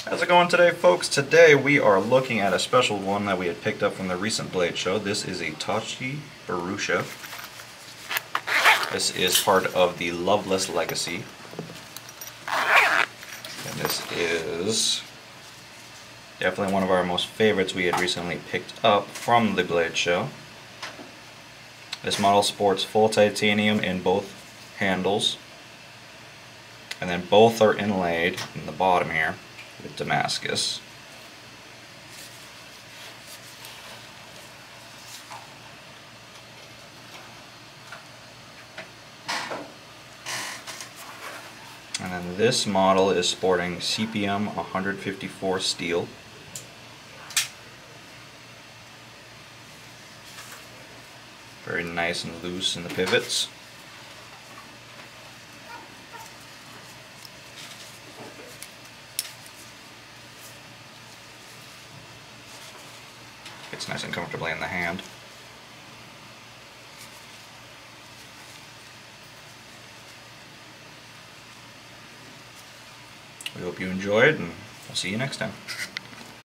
How's it going today, folks? Today we are looking at a special one that we had picked up from the recent Blade show. This is a Tashi Bharucha. This is part of the Loveless Legacy. And this is definitely one of our most favorites we had recently picked up from the Blade show. This model sports full titanium in both handles. And then both are inlaid in the bottom here with Damascus. And then this model is sporting CPM 154 steel. Very nice and loose in the pivots. Fits nice and comfortably in the hand. We hope you enjoyed, and we'll see you next time.